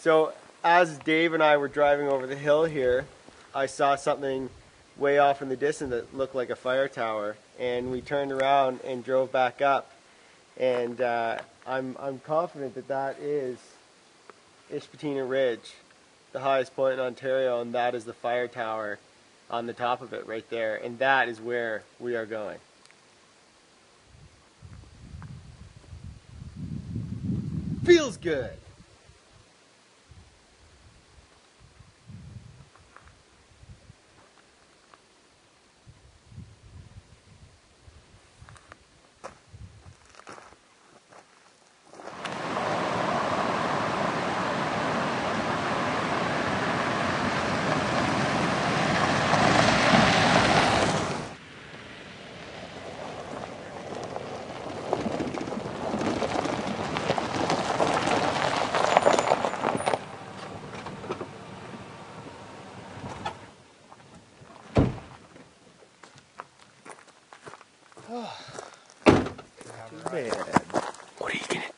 So as Dave and I were driving over the hill here, I saw something way off in the distance that looked like a fire tower, and we turned around and drove back up. And I'm confident that that is Ishpatina Ridge, the highest point in Ontario, and that is the fire tower on the top of it right there, and that is where we are going. Feels good. Too bad. What are you gonna